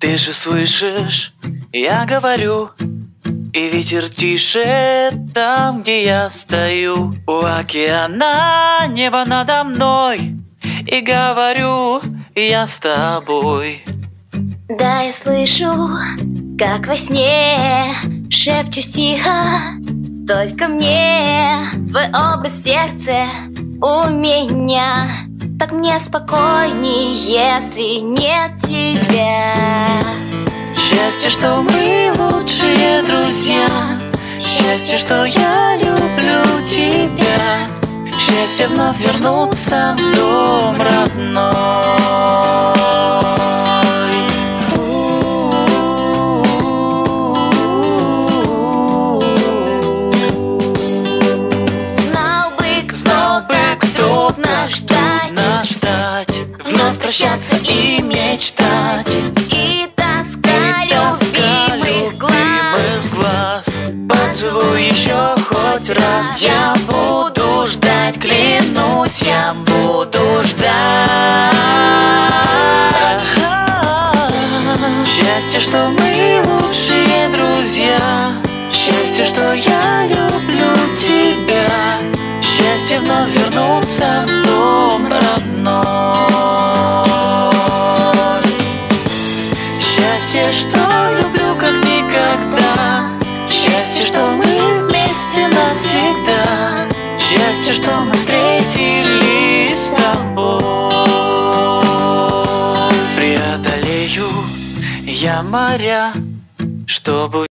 Ты же слышишь, я говорю, и ветер тише там, где я стою. У океана небо надо мной, и говорю я с тобой. Да, я слышу, как во сне шепчешь тихо, только мне твой образ в сердце у меня. Так мне спокойней, если нет тебя. Счастье, что мы лучшие друзья. Счастье, что я люблю тебя. Счастье вновь вернуться в дом родной. Знал бы, кто нас ждать, вновь прощаться и мечтать. И тоска любимых глаз. Поцелуй еще хоть раз. Я буду ждать, клянусь, я буду ждать. Счастье, что мы лучшие друзья. Счастье, что я люблю тебя. Счастье вновь вернуться в дом родной. Счастье, что люблю как никогда. Счастье, что мы вместе навсегда. Счастье, что мы встретились с тобой. Преодолею я моря, чтобы